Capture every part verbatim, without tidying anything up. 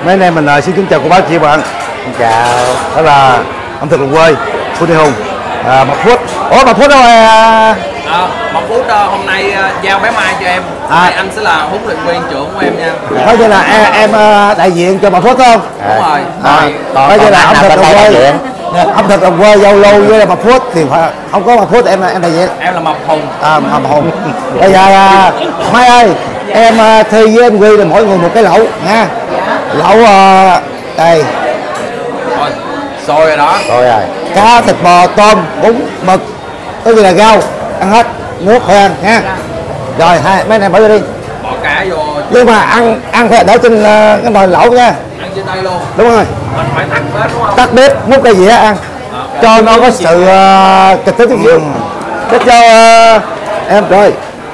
Mấy anh em mình uh, xin kính chào cô bác chị bạn. Chào. Đó là ẩm thực đồng quê Phu Thị Hùng, à, Mộc Phút. Ủa Mộc Phút đâu rồi? À, à, Mộc Phút uh, hôm nay uh, giao bé Mai cho em. À. Nay anh sẽ là huấn luyện viên trưởng của em nha. Coi như là em, em uh, đại diện cho Mộc Phút không? Đúng à. rồi. À, coi như là ẩm thực đồng quê. Ẩm thực đồng quê Dâu Lâu với Mộc Phút thì phải, không có Mộc Phút em em đại diện. Em là Mộc Hùng. À, Mộc Hùng. Bây giờ là Mai ơi, em uh, thi với em Quy là mỗi người một cái lẩu nha. Lẩu uh, đây. Rồi, xôi rồi đó. Rồi rồi. Cá, thịt bò, tôm, bún, mực, cái gì là rau, ăn hết, nước thôi ăn nha. Rồi hai mấy anh em bỏ vô đi. Bỏ cá vô. Nhưng mà ăn ăn phải để trên uh, cái nồi lẩu nha. Ăn trên đây luôn. Đúng rồi. Mình phải tắt bếp đúng không? Tắt bếp, múc cái dĩa ăn. À, cho nó có sự uh, kịch tính chút xíu. Chắc cho uh, em rồi.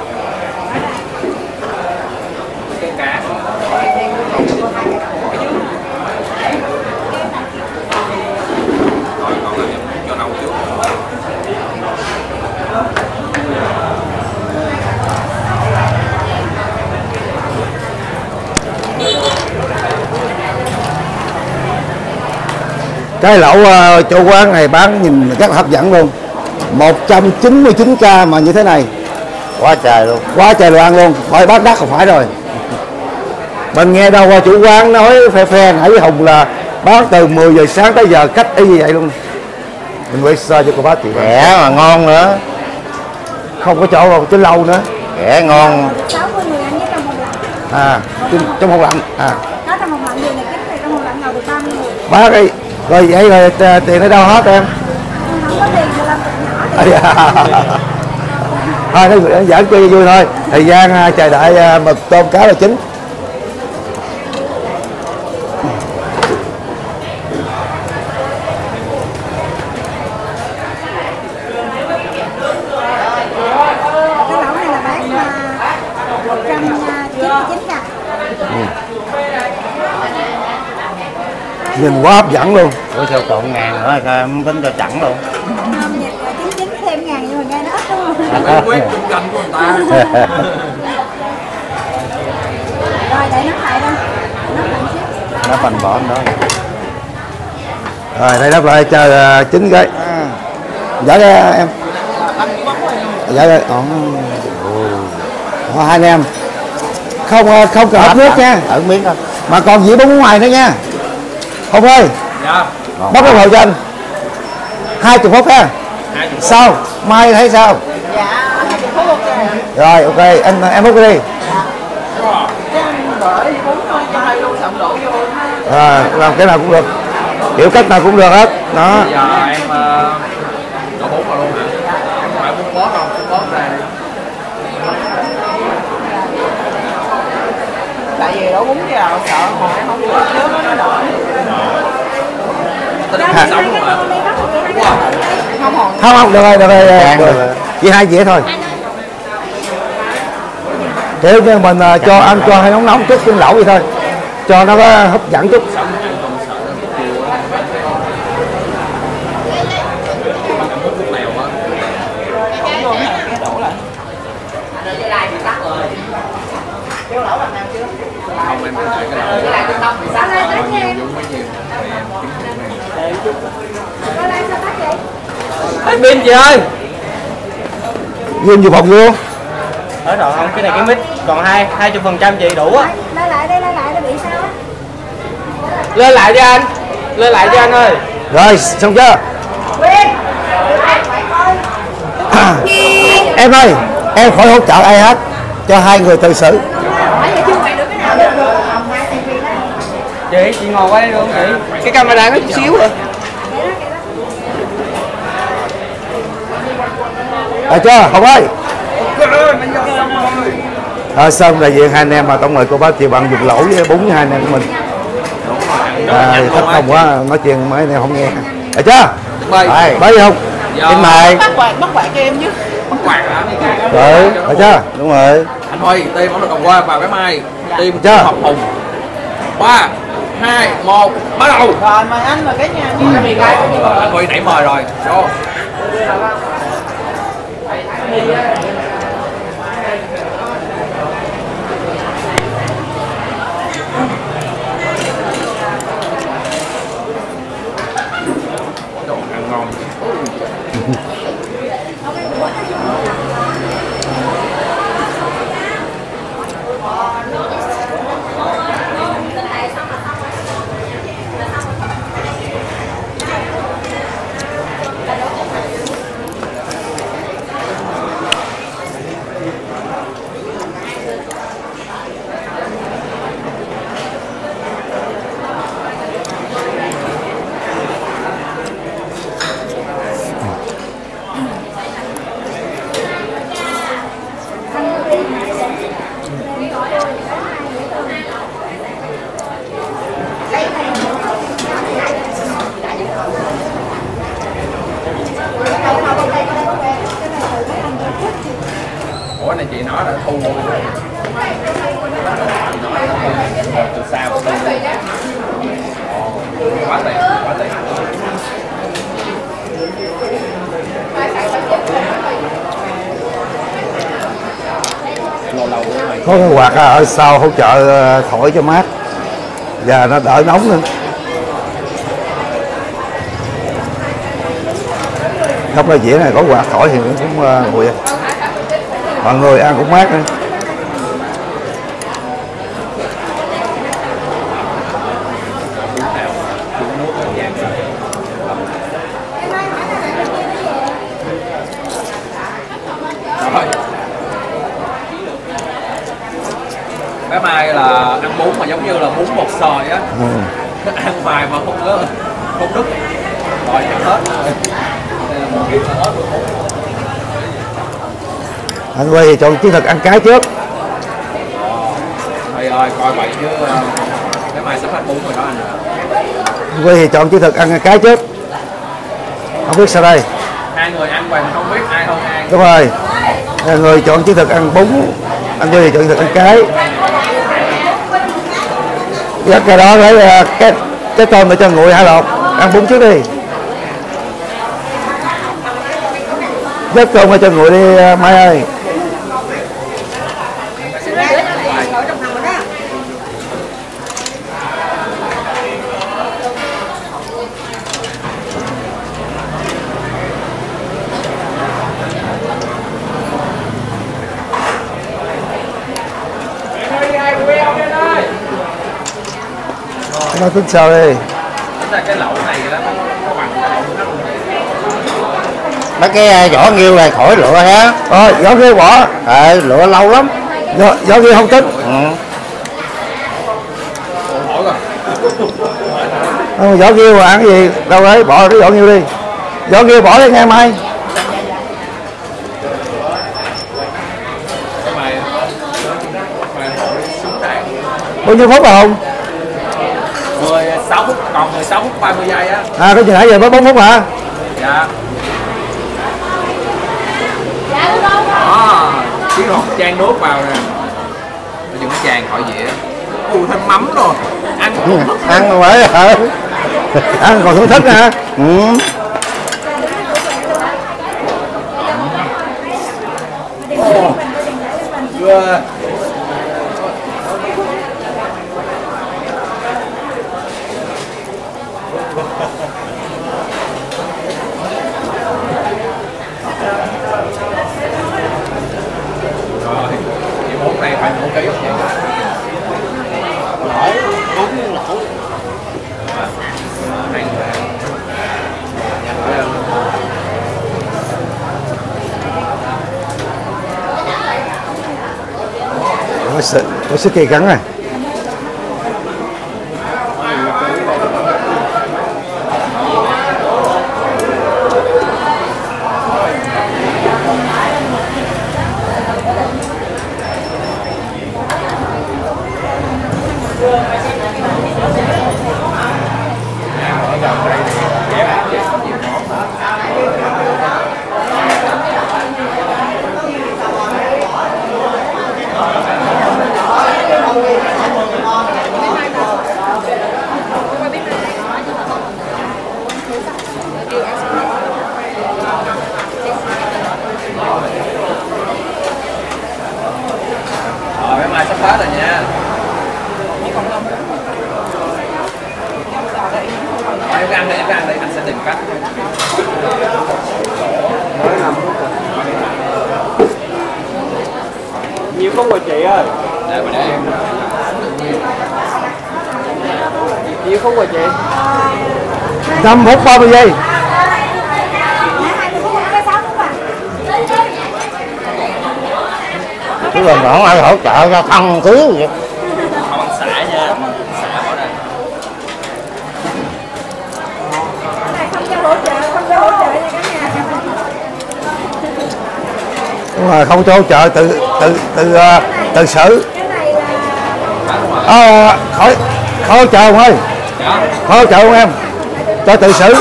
Cái lẩu uh, chỗ quán này bán nhìn rất là hấp dẫn luôn. Một trăm chín mươi chín k mà như thế này. Quá trời luôn. Quá trời đồ ăn luôn. Khỏi bát đắt không phải rồi. Mình nghe đâu qua chủ quán nói phe phe nãy với Hùng là bán từ mười giờ sáng tới giờ cách y như vậy luôn. Mình quay sơ cho cô bác chị. Rẻ mà ngon nữa. Không có chỗ đâu, chứ lâu nữa. Rẻ ngon. sáu mươi người ăn với trong một lạnh. À, trong một lạnh. À. Có trong một lạnh gì này kính này trong một lạnh ngồi được ba mươi người. Bác đi. Rồi vậy rồi tiền ở đâu hết em? Không có tiền mười lăm cục nhỏ. Thôi nó giỡn chơi vui thôi. Thời gian chờ đợi mực tôm cá là chính. Cái lẩu này là bán một trăm chín mươi chín k. Nhìn quá hấp dẫn luôn. Ủa sao trộn ngàn nữa sao em tính cho chẳng luôn. Không, chín mươi chín thêm ngàn nhưng mà nghe nó ít đúng không? Phải quét chung canh của người ta. Rồi để nó lại đây. Nó lại xíu. Nó phần bỏ đó. Rồi đây đắp lại chờ chín cái. Dạ đây em. Dạ đây. Còn hai anh em. Không không cần hấp nước nha. Ở miếng thôi. Mà còn dĩa bún ngoài nữa nha. Hùng ơi. Dạ. Bóc cái hồ cho anh. Hai chục phút ha. Sao? Mai thấy sao? Dạ, hai mươi phút ok. Rồi ok, anh em bóc đi. À, làm cái nào cũng được. Kiểu cách nào cũng được hết. Đó. Bây giờ em uh, đổ bún vào luôn hả? Em phải bún bóp không? Bún bóp ra đi. Tại vì đổ bún vào sợ mà em không có nước nó đỏ. Tới được mười sáu luôn hả? Không hồn. Không không, được rồi, được rồi. Được rồi. Chỉ hai dĩa thôi. Kiểu như mình uh, cho ăn cho hay nóng nóng chút trên lẩu vậy thôi. Cho nó có hấp dẫn chút. Không em phải cái lẩu. Ê, pin chị ơi. Ghim vừa bọc vô. Ở rồi không, cái này cái mic còn hai hai chục phần trăm chị đủ á. Lên lại đây, lên lại nó bị sao á? Lên lại cho anh. Lên lại cho anh ơi. Rồi, xong chưa? À, em ơi, em khỏi hỗ trợ ai hết. Cho hai người tự xử. Chị, chị ngồi qua đây luôn chị. Cái camera có chút xíu rồi. Được chưa? Hùng ơi. Rồi xong đại diện hai anh em mà tổng người cô bác chị bạn dùng lẩu với bún với hai anh em của mình. À, thích không quá nói chuyện mấy anh em không nghe. Được chưa? Rồi. Bấy không? Xin mời. Bắt quạt, bắt quạt cho em chứ. Bắt quạt hả? Rồi, được chưa? Đúng rồi. Anh Huy, team ẩm thực đồng quê vào bé Mai. Team Chưa? Học Hùng. Ba, hai, một, bắt đầu. Rồi mời anh vào cái nhà chứ. Anh Huy nãy mời rồi. Vô. Quá tiền, quá tiền. Có cái quạt ở sau hỗ trợ thổi cho mát và nó đỡ nóng nữa. Góc la dĩa này có quạt thổi thì cũng nguội, mọi người ăn cũng mát nữa. Cái mai là ăn bún mà giống như là bún bột sòi á. Ừ. Ăn vài mà không có không đứt rồi ăn hết. Anh quay thì chọn chiến thuật ăn cái trước. Thầy ơi coi vậy chứ cái mai sắp hết bún rồi đó anh. Anh quay thì chọn chiến thuật ăn cái trước. Không biết sao đây. Hai người ăn vậy mà không biết ai không ăn. Đúng rồi. Người chọn chiến thuật ăn bún, anh quay thì chọn chiến thuật ăn cái. Dắt cái đó lấy cái cái tôm để cho nguội hả lột. Ăn bún trước đi. Dắt tôm để cho nguội đi Mai ơi. Nó tính sao đi? Tính ra cái lẩu này đó nó bằng cái lẩu nó. Mấy cái vỏ nghêu này khỏi lựa ha. Rồi, vỏ nghêu bỏ. Ờ, lựa lâu lắm. Vỏ, vỏ nghêu không tính. Ừ. Không, vỏ nghêu mà ăn cái gì? Đâu đấy, bỏ cái vỏ nghêu đi. Vỏ nghêu bỏ đi nghe Mai. Bao nhiêu phút rồi không? mười sáu phút, còn mười sáu phút ba mươi giây á. À, cái gì nãy giờ mới bốn phút hả? Dạ. Đó, chiếc hộp chan nước vào nè. Bây giờ nó tràn khỏi dĩa. Ui, thêm mắm rồi. Ăn Ừ, ăn rồi phải hả? Ăn còn thưởng thức nè hả? Ừ. Chưa. Này phải một cái Có sự, có sức kỳ cắn này. Rồi mấy mai sắp hết rồi nha. Em ăn đi, em ăn đi, anh sẽ tìm cách. Nhiều phút rồi chị ơi. Để mà để em. Nhiều phút rồi chị. năm phút ba mươi giây. Chứ là bọn ai hỗ trợ ra thân thứ vậy. Không ăn xả nha. Xả bỏ đây. Không cho hỗ trợ, không cho hỗ trợ nha cả nhà. Đúng rồi, không cho hỗ trợ tự tự tự uh, tự xử. Cái này là À, khỏi khỏi hỗ trợ không ơi. Khỏi hỗ trợ không em. Cho tự xử.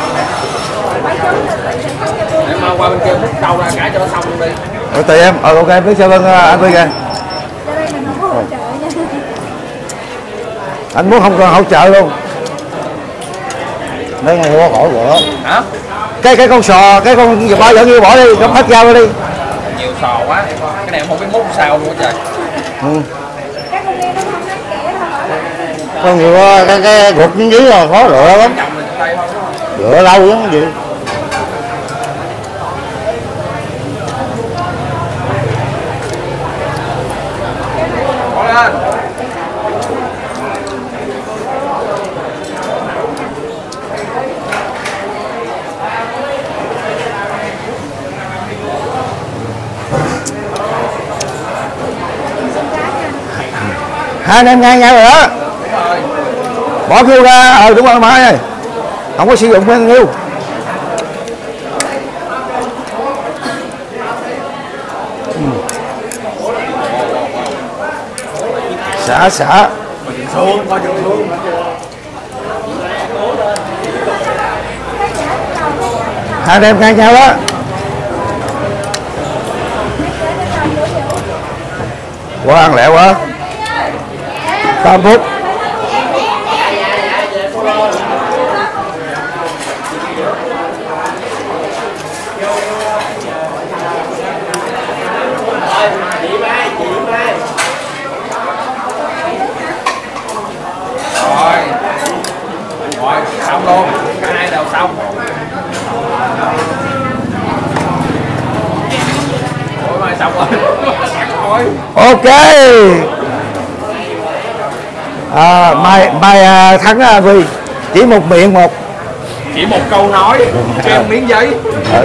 Em mau qua bên kia múc trâu ra cả cho nó xong luôn đi. Rồi tùy em. Ờ ok, em biết sao vâng anh Huy kìa. cho đây mình không có hỗ trợ nha. Anh muốn không cần hỗ trợ luôn. Nó mua khỏi bữa. Hả? Cái cái con sò, cái con gì bỏ vợ nghiêu bỏ đi, gấp hết dao ra đi. Nhiều sò quá. Cái này em không biết múc sao luôn á trời. Ừ. Cái con nghe nó không đáng kể thôi. Con nhiều cái cái gục dưới là khó rửa lắm. Chồng mình tay thôi. Rửa lâu lắm gì. Bỏ lên. Hai anh em ngang nhau rồi đó. Đúng rồi. Bỏ nghiêu ra, ờ đúng rồi Mai ơi. Không có sử dụng nguyên nghiêu. Ừ. Xả xả. Xuống, coi chừng xuống. Hai anh em ngang nhau đó. Quá ăn lẹ quá. Tám phút. Rồi. Rồi, xong luôn. Cả hai đều xong. Ủa mai xong rồi. Thôi. Ok. À, mai mai à, thắng à, Huy chỉ một miệng một. Chỉ một câu nói cho em miếng giấy. Ừ.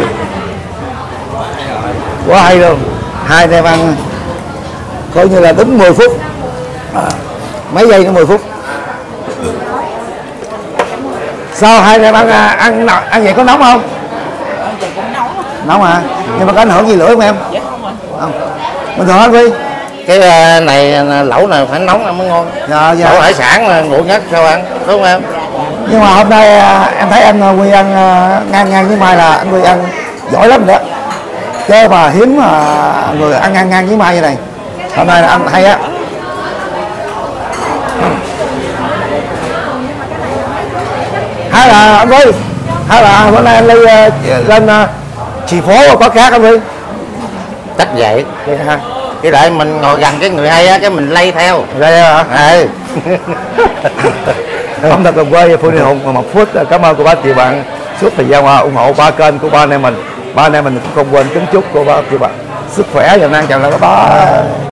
Quá hay luôn. Hai anh em ăn coi như là đúng mười phút. À, mấy giây nữa mười phút. Sao hai anh em ăn à, ăn ăn vậy có nóng không? Nóng hả? Nhưng mà có ảnh hưởng gì lửa không em? Không. Bình thường anh Huy. Cái này lẩu này phải nóng là mới ngon. Dạ, dạ. Lẩu hải sản là ngộ nhất sao ăn, đúng không em? Nhưng mà hôm nay em thấy anh Huy ăn ngang ngang với Mai là anh Huy ăn giỏi lắm đó. Chứ mà hiếm mà người ăn ngang ngang với Mai như này. Hôm nay là ăn hay á. Hay là anh Huy, hay là bữa nay anh Ly lên Trì Phố có khác anh Huy? Chắc vậy. Vậy hả? Cái đợi mình ngồi gần cái người hay á, cái mình lay theo. Đây hả? Ừ. Không thật đồng quê Phương Đình Hùng mà một phút. Cảm ơn cô bác chị bạn suốt thời gian qua ủng hộ ba kênh của ba anh em mình. Ba anh em mình cũng không quên kính chúc cô bác chị bạn sức khỏe và năng chào là các bác.